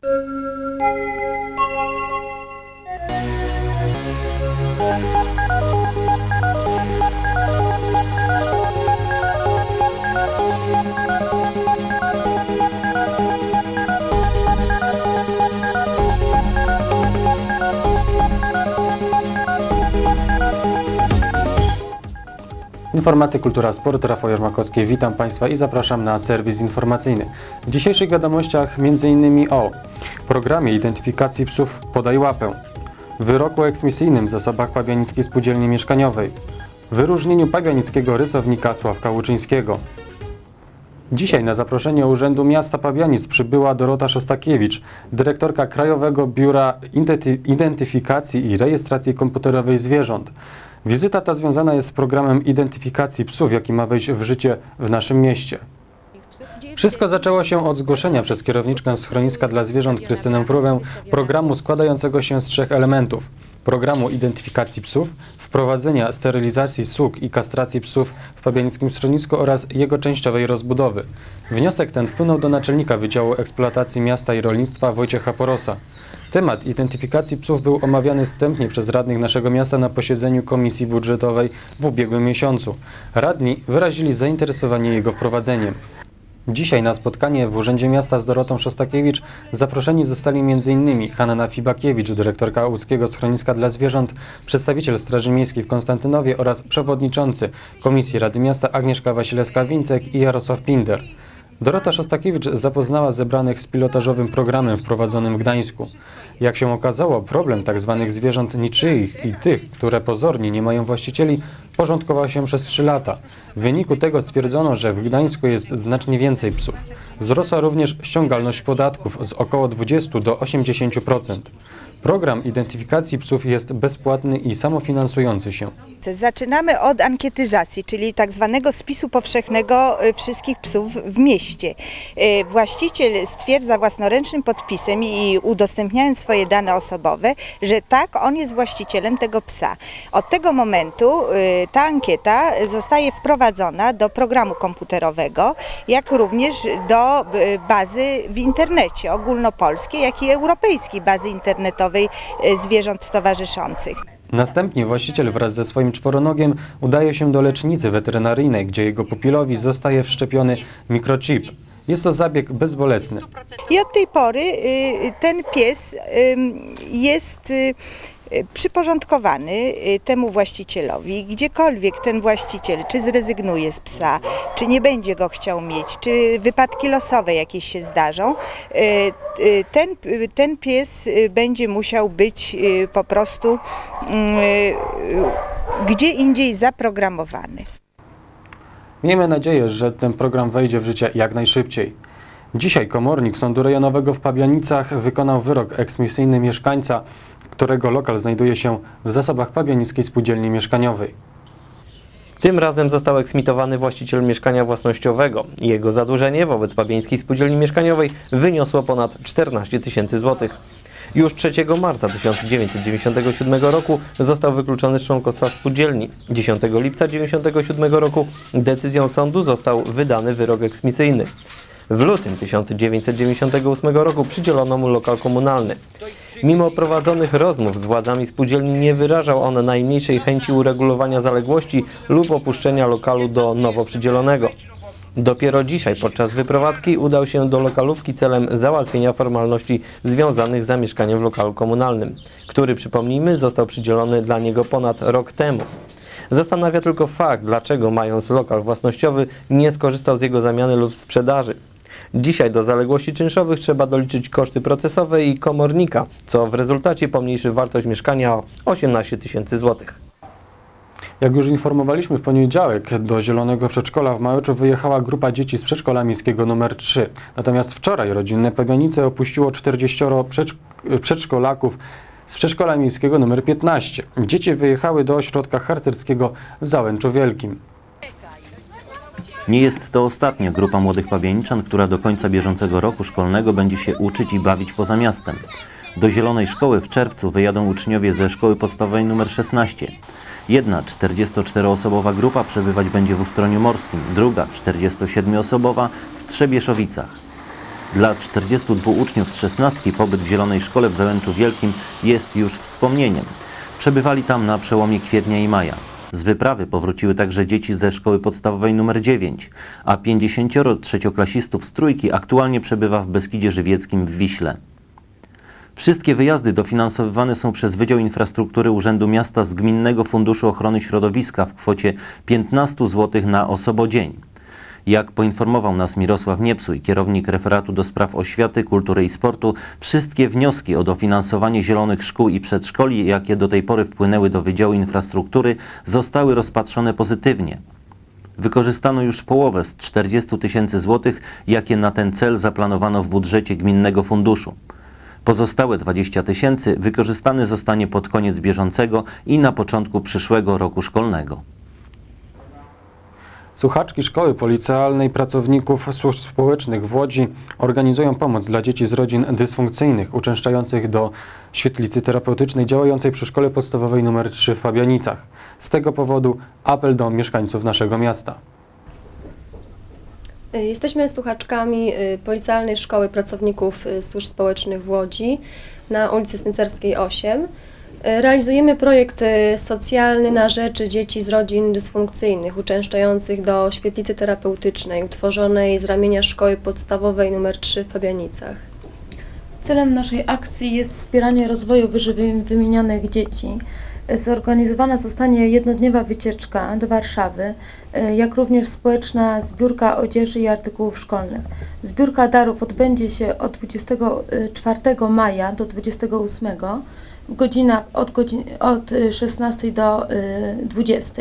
Informacje, kultura, sport, Rafał Jarmakowski. Witam Państwa i zapraszam na serwis informacyjny. W dzisiejszych wiadomościach m.in. o programie identyfikacji psów Podaj łapę, wyroku eksmisyjnym w zasobach Pabianickiej Spółdzielni Mieszkaniowej, wyróżnieniu pabianickiego rysownika Sławka Łuczyńskiego. Dzisiaj na zaproszenie Urzędu Miasta Pabianic przybyła Dorota Szostakiewicz, dyrektorka Krajowego Biura Identyfikacji i Rejestracji Komputerowej Zwierząt. Wizyta ta związana jest z programem identyfikacji psów, jaki ma wejść w życie w naszym mieście. Wszystko zaczęło się od zgłoszenia przez kierowniczkę schroniska dla zwierząt Krystynę Próbę programu składającego się z 3 elementów. Programu identyfikacji psów, wprowadzenia sterylizacji suk i kastracji psów w pabianickim schronisku oraz jego częściowej rozbudowy. Wniosek ten wpłynął do naczelnika Wydziału Eksploatacji Miasta i Rolnictwa Wojciecha Porosa. Temat identyfikacji psów był omawiany wstępnie przez radnych naszego miasta na posiedzeniu Komisji Budżetowej w ubiegłym miesiącu. Radni wyrazili zainteresowanie jego wprowadzeniem. Dzisiaj na spotkanie w Urzędzie Miasta z Dorotą Szostakiewicz zaproszeni zostali m.in. Hanna Fibakiewicz, dyrektorka Łódzkiego Schroniska dla Zwierząt, przedstawiciel Straży Miejskiej w Konstantynowie oraz przewodniczący Komisji Rady Miasta Agnieszka Wasilewska-Wincek i Jarosław Pinder. Dorota Szostakiewicz zapoznała zebranych z pilotażowym programem wprowadzonym w Gdańsku. Jak się okazało, problem tzw. zwierząt niczyich i tych, które pozornie nie mają właścicieli, porządkował się przez 3 lata. W wyniku tego stwierdzono, że w Gdańsku jest znacznie więcej psów. Wzrosła również ściągalność podatków z około 20 do 80%. Program identyfikacji psów jest bezpłatny i samofinansujący się. Zaczynamy od ankietyzacji, czyli tak zwanego spisu powszechnego wszystkich psów w mieście. Właściciel stwierdza własnoręcznym podpisem i udostępniając swoje dane osobowe, że tak, on jest właścicielem tego psa. Od tego momentu ta ankieta zostaje wprowadzona do programu komputerowego, jak również do bazy w internecie ogólnopolskiej, jak i europejskiej bazy internetowej zwierząt towarzyszących. Następnie właściciel wraz ze swoim czworonogiem udaje się do lecznicy weterynaryjnej, gdzie jego pupilowi zostaje wszczepiony mikrochip. Jest to zabieg bezbolesny. I od tej pory ten pies jest przyporządkowany temu właścicielowi. Gdziekolwiek ten właściciel czy zrezygnuje z psa, czy nie będzie go chciał mieć, czy wypadki losowe jakieś się zdarzą, ten pies będzie musiał być po prostu gdzie indziej zaprogramowany. Miejmy nadzieję, że ten program wejdzie w życie jak najszybciej. Dzisiaj komornik Sądu Rejonowego w Pabianicach wykonał wyrok eksmisyjny mieszkańca, którego lokal znajduje się w zasobach Pabianickiej Spółdzielni Mieszkaniowej. Tym razem został eksmitowany właściciel mieszkania własnościowego. Jego zadłużenie wobec Pabianickiej Spółdzielni Mieszkaniowej wyniosło ponad 14 000 złotych. Już 3 marca 1997 roku został wykluczony z członkostwa spółdzielni. 10 lipca 1997 roku decyzją sądu został wydany wyrok eksmisyjny. W lutym 1998 roku przydzielono mu lokal komunalny. Mimo prowadzonych rozmów z władzami spółdzielni nie wyrażał on najmniejszej chęci uregulowania zaległości lub opuszczenia lokalu do nowo przydzielonego. Dopiero dzisiaj podczas wyprowadzki udał się do lokalówki celem załatwienia formalności związanych z zamieszkaniem w lokalu komunalnym, który, przypomnijmy, został przydzielony dla niego ponad rok temu. Zastanawia tylko fakt, dlaczego mając lokal własnościowy nie skorzystał z jego zamiany lub sprzedaży. Dzisiaj do zaległości czynszowych trzeba doliczyć koszty procesowe i komornika, co w rezultacie pomniejszy wartość mieszkania o 18 000 złotych. Jak już informowaliśmy w poniedziałek, do Zielonego Przedszkola w Małeczu wyjechała grupa dzieci z przedszkola miejskiego nr 3. Natomiast wczoraj rodzinne Pabianice opuściło 40 przedszkolaków z przedszkola miejskiego nr 15. Dzieci wyjechały do ośrodka harcerskiego w Załęczu Wielkim. Nie jest to ostatnia grupa młodych pabianiczan, która do końca bieżącego roku szkolnego będzie się uczyć i bawić poza miastem. Do Zielonej Szkoły w czerwcu wyjadą uczniowie ze szkoły podstawowej nr 16. Jedna 44-osobowa grupa przebywać będzie w Ustroniu Morskim, druga 47-osobowa w Trzebieszowicach. Dla 42 uczniów z 16 pobyt w Zielonej Szkole w Załęczu Wielkim jest już wspomnieniem. Przebywali tam na przełomie kwietnia i maja. Z wyprawy powróciły także dzieci ze szkoły podstawowej nr 9, a 50 trzecioklasistów z Trójki aktualnie przebywa w Beskidzie Żywieckim w Wiśle. Wszystkie wyjazdy dofinansowywane są przez Wydział Infrastruktury Urzędu Miasta z Gminnego Funduszu Ochrony Środowiska w kwocie 15 zł na osobodzień. Jak poinformował nas Mirosław Niepsuj, kierownik referatu do spraw oświaty, kultury i sportu, wszystkie wnioski o dofinansowanie zielonych szkół i przedszkoli, jakie do tej pory wpłynęły do Wydziału Infrastruktury, zostały rozpatrzone pozytywnie. Wykorzystano już połowę z 40 000 złotych, jakie na ten cel zaplanowano w budżecie Gminnego Funduszu. Pozostałe 20 000 wykorzystane zostanie pod koniec bieżącego i na początku przyszłego roku szkolnego. Słuchaczki Szkoły Policealnej pracowników służb społecznych w Łodzi organizują pomoc dla dzieci z rodzin dysfunkcyjnych uczęszczających do świetlicy terapeutycznej działającej przy Szkole Podstawowej nr 3 w Pabianicach. Z tego powodu apel do mieszkańców naszego miasta. Jesteśmy słuchaczkami Policealnej Szkoły Pracowników Służb Społecznych w Łodzi na ulicy Snycerskiej 8. Realizujemy projekt socjalny na rzecz dzieci z rodzin dysfunkcyjnych uczęszczających do świetlicy terapeutycznej utworzonej z ramienia Szkoły Podstawowej nr 3 w Pabianicach. Celem naszej akcji jest wspieranie rozwoju wyżej wymienionych dzieci. Zorganizowana zostanie jednodniowa wycieczka do Warszawy, jak również społeczna zbiórka odzieży i artykułów szkolnych. Zbiórka darów odbędzie się od 24 maja do 28 w godzinach od 16 do 20.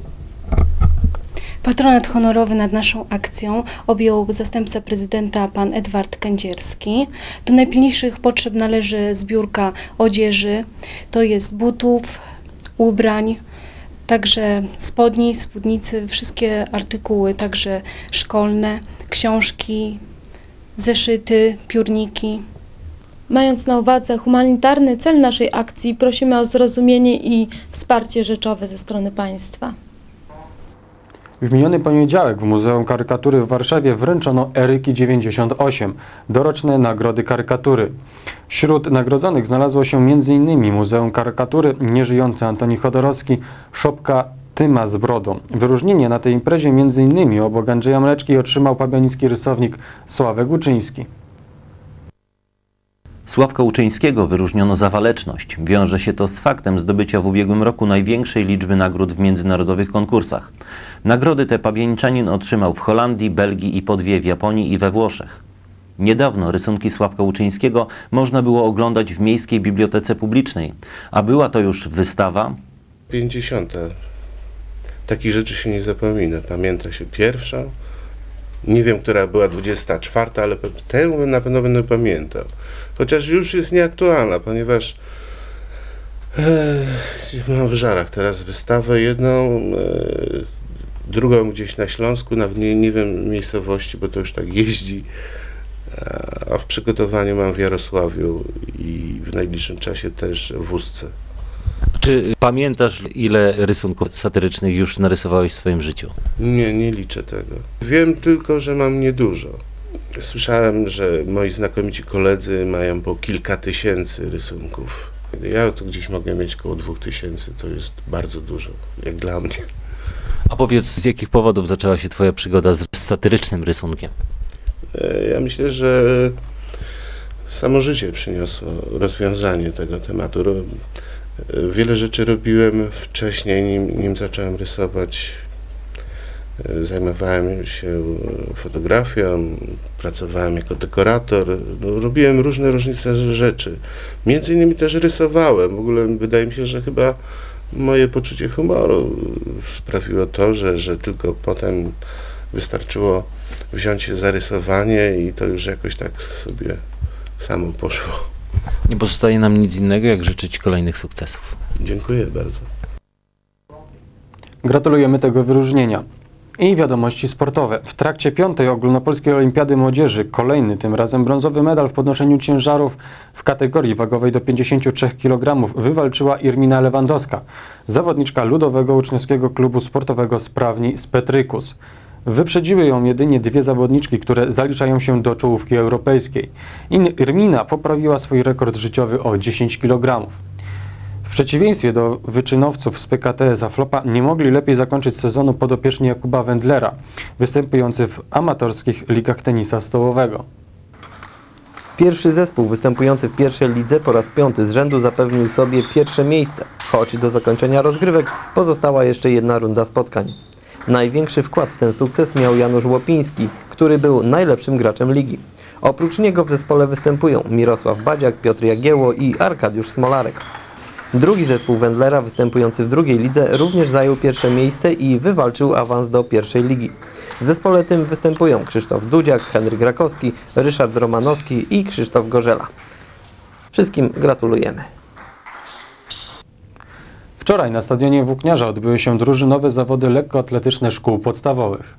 Patronat honorowy nad naszą akcją objął zastępca prezydenta pan Edward Kędzierski. Do najpilniejszych potrzeb należy zbiórka odzieży, to jest butów, ubrań, także spodni, spódnicy, wszystkie artykuły, także szkolne, książki, zeszyty, piórniki. Mając na uwadze humanitarny cel naszej akcji, prosimy o zrozumienie i wsparcie rzeczowe ze strony państwa. W miniony poniedziałek w Muzeum Karykatury w Warszawie wręczono Eryki 98, doroczne nagrody karykatury. Wśród nagrodzonych znalazło się m.in. Muzeum Karykatury, nieżyjący Antoni Chodorowski, szopka Tyma z brodą. Wyróżnienie na tej imprezie m.in. obok Andrzeja Mleczki otrzymał pabianicki rysownik Sławek Łuczyński. Sławka Łuczyńskiego wyróżniono za waleczność. Wiąże się to z faktem zdobycia w ubiegłym roku największej liczby nagród w międzynarodowych konkursach. Nagrody te pabianiczanin otrzymał w Holandii, Belgii i po 2 w Japonii i we Włoszech. Niedawno rysunki Sławka Łuczyńskiego można było oglądać w Miejskiej Bibliotece Publicznej, a była to już wystawa 50. Takich rzeczy się nie zapomina. Pamięta się pierwsza. Nie wiem, która była 24, ale tę na pewno będę pamiętał. Chociaż już jest nieaktualna, ponieważ mam w Żarach teraz wystawę jedną, drugą gdzieś na Śląsku, nawet nie wiem miejscowości, bo to już tak jeździ, a w przygotowaniu mam w Jarosławiu i w najbliższym czasie też w Ustce. Czy pamiętasz, ile rysunków satyrycznych już narysowałeś w swoim życiu? Nie liczę tego. Wiem tylko, że mam niedużo. Słyszałem, że moi znakomici koledzy mają po kilka tysięcy rysunków. Ja tu gdzieś mogę mieć około 2000, to jest bardzo dużo, jak dla mnie. A powiedz, z jakich powodów zaczęła się twoja przygoda z satyrycznym rysunkiem? Ja myślę, że samo życie przyniosło rozwiązanie tego tematu. Wiele rzeczy robiłem wcześniej, nim zacząłem rysować. Zajmowałem się fotografią, pracowałem jako dekorator, robiłem różne rzeczy. Między innymi też rysowałem. W ogóle wydaje mi się, że chyba moje poczucie humoru sprawiło to, że tylko potem wystarczyło wziąć się za rysowanie i to już jakoś tak sobie samo poszło. Nie pozostaje nam nic innego, jak życzyć kolejnych sukcesów. Dziękuję bardzo. Gratulujemy tego wyróżnienia. I wiadomości sportowe. W trakcie 5. Ogólnopolskiej Olimpiady Młodzieży kolejny, tym razem brązowy medal w podnoszeniu ciężarów w kategorii wagowej do 53 kg wywalczyła Irmina Lewandowska, zawodniczka Ludowego Uczniowskiego Klubu Sportowego Sprawni z Petrykus. Wyprzedziły ją jedynie 2 zawodniczki, które zaliczają się do czołówki europejskiej. Irmina poprawiła swój rekord życiowy o 10 kg. W przeciwieństwie do wyczynowców z PKTS Aflopa nie mogli lepiej zakończyć sezonu podopieczni Jakuba Wendlera, występujący w amatorskich ligach tenisa stołowego. Pierwszy zespół występujący w pierwszej lidze po raz 5 z rzędu zapewnił sobie pierwsze miejsce, choć do zakończenia rozgrywek pozostała jeszcze jedna runda spotkań. Największy wkład w ten sukces miał Janusz Łopiński, który był najlepszym graczem ligi. Oprócz niego w zespole występują Mirosław Badziak, Piotr Jagiełło i Arkadiusz Smolarek. Drugi zespół Wendlera występujący w drugiej lidze również zajął pierwsze miejsce i wywalczył awans do pierwszej ligi. W zespole tym występują Krzysztof Dudziak, Henryk Rakowski, Ryszard Romanowski i Krzysztof Gorzela. Wszystkim gratulujemy. Wczoraj na stadionie Włókniarza odbyły się drużynowe zawody lekkoatletyczne szkół podstawowych.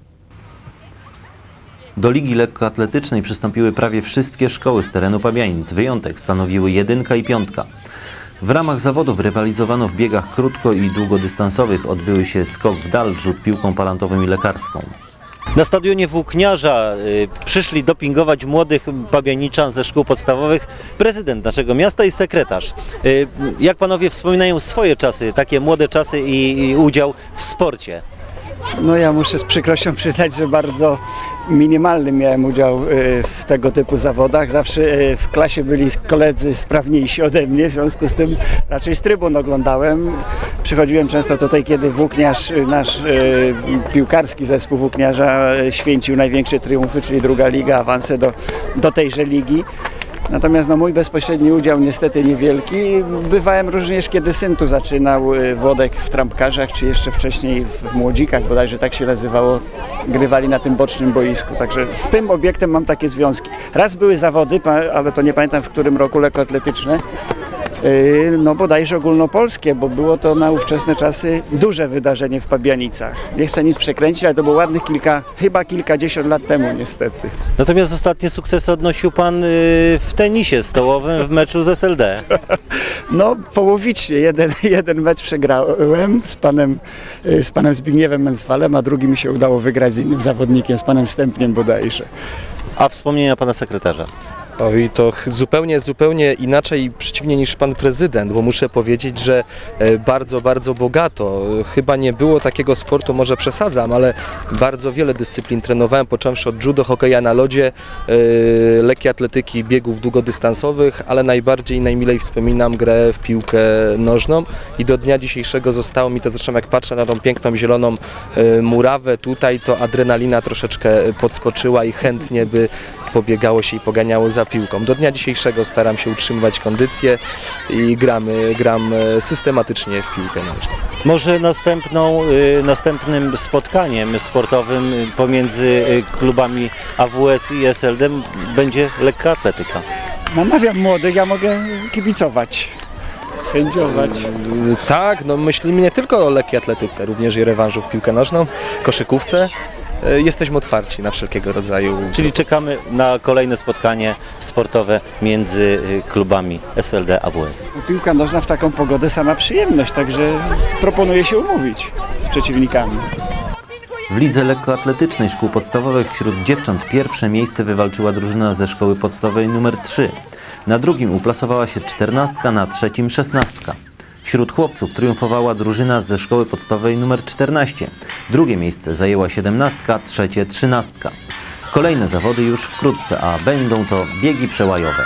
Do ligi lekkoatletycznej przystąpiły prawie wszystkie szkoły z terenu Pabianic. Wyjątek stanowiły 1. i 5. W ramach zawodów rywalizowano w biegach krótko- i długodystansowych. Odbyły się skok w dal, rzut piłką palantową i lekarską. Na stadionie Włókniarza przyszli dopingować młodych pabianiczan ze szkół podstawowych prezydent naszego miasta i sekretarz. Jak panowie wspominają swoje czasy, takie młode czasy i udział w sporcie? No ja muszę z przykrością przyznać, że bardzo minimalny miałem udział w tego typu zawodach. Zawsze w klasie byli koledzy sprawniejsi ode mnie, w związku z tym raczej z trybun oglądałem. Przychodziłem często tutaj, kiedy Włókniarz, nasz piłkarski zespół Włókniarza święcił największe triumfy, czyli druga liga, awanse do tejże ligi. Natomiast no, mój bezpośredni udział niestety niewielki. Bywałem również, kiedy syn tu zaczynał, Włodek w trampkarzach, czy jeszcze wcześniej w Młodzikach, bodajże tak się nazywało, grywali na tym bocznym boisku. Także z tym obiektem mam takie związki. Raz były zawody, ale to nie pamiętam w którym roku, lekkoatletyczne. No bodajże ogólnopolskie, bo było to na ówczesne czasy duże wydarzenie w Pabianicach. Nie chcę nic przekręcić, ale to było ładnych chyba kilkadziesiąt lat temu niestety. Natomiast ostatnie sukcesy odnosił pan w tenisie stołowym w meczu z SLD. No połowicznie, jeden mecz przegrałem z panem Zbigniewem Mencwalem, a drugi mi się udało wygrać z innym zawodnikiem, z panem Stępniem bodajże. A wspomnienia pana sekretarza? Oj, to zupełnie inaczej, przeciwnie niż pan prezydent, bo muszę powiedzieć, że bardzo, bardzo bogato. Chyba nie było takiego sportu, może przesadzam, ale bardzo wiele dyscyplin trenowałem, począwszy od judo, hokeja na lodzie, lekkiej atletyki, biegów długodystansowych, ale najbardziej, najmilej wspominam grę w piłkę nożną i do dnia dzisiejszego zostało mi to, zresztą jak patrzę na tą piękną zieloną murawę tutaj, to adrenalina troszeczkę podskoczyła i chętnie by pobiegało się i poganiało za piłką. Do dnia dzisiejszego staram się utrzymywać kondycję i gram systematycznie w piłkę nożną. Może następnym spotkaniem sportowym pomiędzy klubami AWS i SLD będzie lekka atletyka. Namawiam młodych, ja mogę kibicować. Sędziować. Tak, no myślimy nie tylko o lekkiej atletyce, również i rewanżu w piłkę nożną, koszykówce. Jesteśmy otwarci na wszelkiego rodzaju... Czyli czekamy na kolejne spotkanie sportowe między klubami SLD AWS. Piłka nożna w taką pogodę sama przyjemność, także proponuję się umówić z przeciwnikami. W lidze lekkoatletycznej szkół podstawowych wśród dziewcząt pierwsze miejsce wywalczyła drużyna ze szkoły podstawowej nr 3. Na drugim uplasowała się 14, na trzecim 16. Wśród chłopców triumfowała drużyna ze szkoły podstawowej nr 14. Drugie miejsce zajęła 17, trzecie 13. Kolejne zawody już wkrótce, a będą to biegi przełajowe.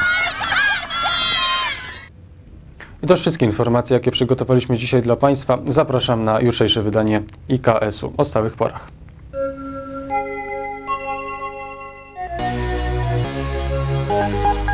I to wszystkie informacje, jakie przygotowaliśmy dzisiaj dla Państwa. Zapraszam na jutrzejsze wydanie IKS-u o stałych porach.